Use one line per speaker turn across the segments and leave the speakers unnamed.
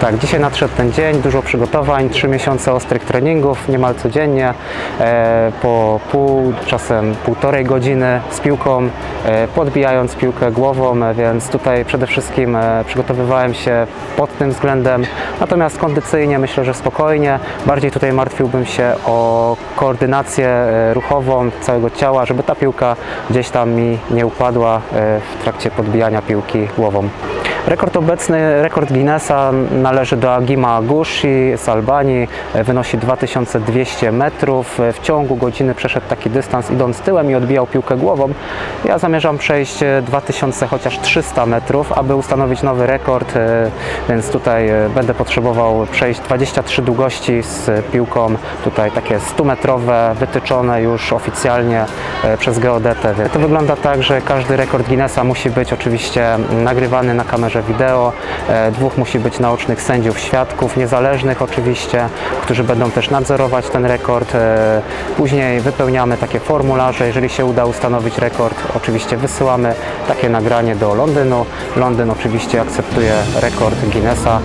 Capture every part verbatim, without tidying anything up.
Tak, dzisiaj nadszedł ten dzień, dużo przygotowań, trzy miesiące ostrych treningów, niemal codziennie, e, po pół, czasem półtorej godziny z piłką, e, podbijając piłkę głową, więc tutaj przede wszystkim e, przygotowywałem się pod tym względem, natomiast kondycyjnie myślę, że spokojnie, bardziej tutaj martwiłbym się o koordynację e, ruchową całego ciała, żeby ta piłka gdzieś tam mi nie upadła e, w trakcie podbijania piłki głową. Rekord obecny, rekord Guinnessa, należy do Agima Agushi z Albanii, wynosi dwa tysiące dwieście metrów. W ciągu godziny przeszedł taki dystans idąc tyłem i odbijał piłkę głową. Ja zamierzam przejść dwa tysiące chociaż trzysta metrów, aby ustanowić nowy rekord, więc tutaj będę potrzebował przejść dwadzieścia trzy długości z piłką, tutaj takie stumetrowe, wytyczone już oficjalnie przez geodetę. To wygląda tak, że każdy rekord Guinnessa musi być oczywiście nagrywany na kamerze wideo, dwóch musi być naocznych sędziów, świadków, niezależnych oczywiście, którzy będą też nadzorować ten rekord. Później wypełniamy takie formularze, jeżeli się uda ustanowić rekord, oczywiście wysyłamy takie nagranie do Londynu. Londyn oczywiście akceptuje rekord Guinnessa.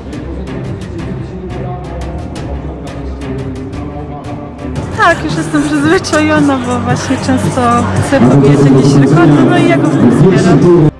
Tak, już jestem przyzwyczajona, bo właśnie często chcę pobijać jakieś rekordy, no i ja go w tym wspieram.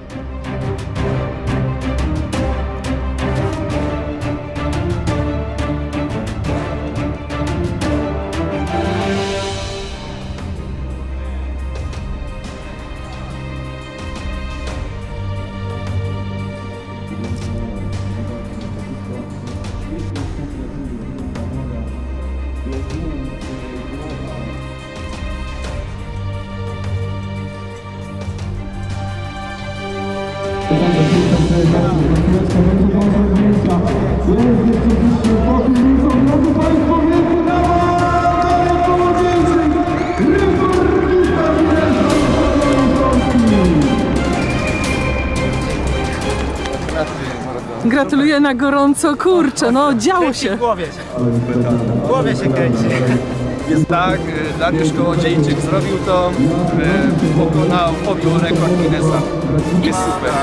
Gratuluję na gorąco, kurczę, no działo się.
W głowie się, w głowie się kręci. Jest tak, Dariusz Kołodziejczyk zrobił to, pokonał, pobił rekord Guinnessa. Jest super.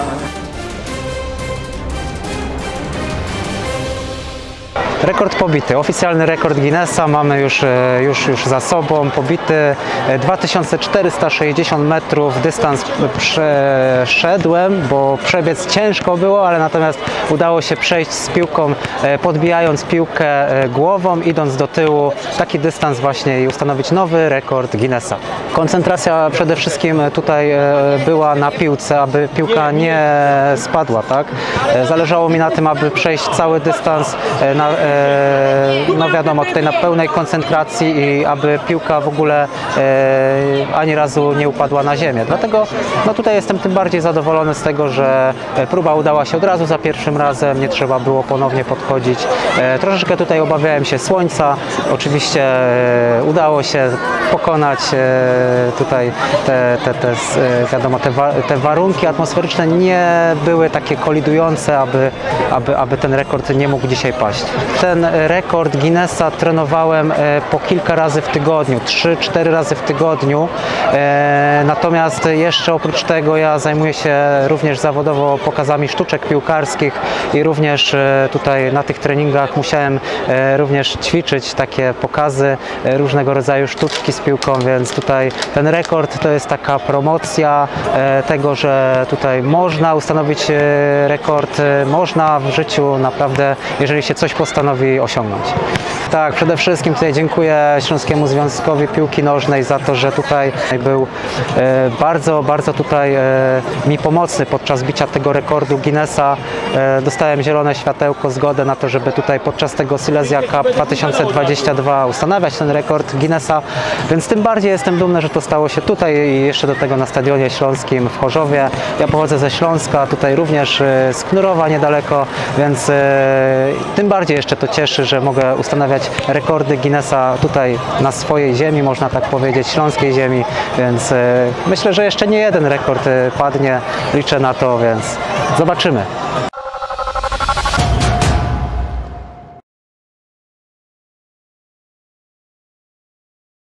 Rekord pobity, oficjalny rekord Guinnessa mamy już, już, już za sobą, pobity dwa tysiące czterysta sześćdziesiąt metrów, dystans przeszedłem, bo przebiec ciężko było, ale natomiast udało się przejść z piłką, podbijając piłkę głową, idąc do tyłu, taki dystans właśnie i ustanowić nowy rekord Guinnessa. Koncentracja przede wszystkim tutaj była na piłce, aby piłka nie spadła, tak? Zależało mi na tym, aby przejść cały dystans na no wiadomo, tutaj na pełnej koncentracji i aby piłka w ogóle e, ani razu nie upadła na ziemię. Dlatego no tutaj jestem tym bardziej zadowolony z tego, że próba udała się od razu za pierwszym razem, nie trzeba było ponownie podchodzić. E, troszeczkę tutaj obawiałem się słońca, oczywiście e, udało się pokonać e, tutaj te, te, te, wiadomo, te, wa te warunki atmosferyczne nie były takie kolidujące, aby, aby, aby ten rekord nie mógł dzisiaj paść. Ten rekord Guinnessa trenowałem po kilka razy w tygodniu, trzy cztery razy w tygodniu. Natomiast jeszcze oprócz tego ja zajmuję się również zawodowo pokazami sztuczek piłkarskich i również tutaj na tych treningach musiałem również ćwiczyć takie pokazy, różnego rodzaju sztuczki z piłką, więc tutaj ten rekord to jest taka promocja tego, że tutaj można ustanowić rekord, można w życiu naprawdę, jeżeli się coś postanowi osiągnąć. Tak, przede wszystkim tutaj dziękuję Śląskiemu Związkowi Piłki Nożnej za to, że tutaj był e, bardzo, bardzo tutaj e, mi pomocny podczas bicia tego rekordu Guinnessa. E, dostałem zielone światełko, zgodę na to, żeby tutaj podczas tego Silesia Cup dwa tysiące dwudziestego drugiego ustanawiać ten rekord Guinnessa, więc tym bardziej jestem dumny, że to stało się tutaj i jeszcze do tego na Stadionie Śląskim w Chorzowie. Ja pochodzę ze Śląska, tutaj również e, z Knurowa niedaleko, więc e, tym bardziej jeszcze to cieszy, że mogę ustanawiać rekordy Guinnessa tutaj na swojej ziemi, można tak powiedzieć, śląskiej ziemi, więc myślę, że jeszcze nie jeden rekord padnie, liczę na to, więc zobaczymy.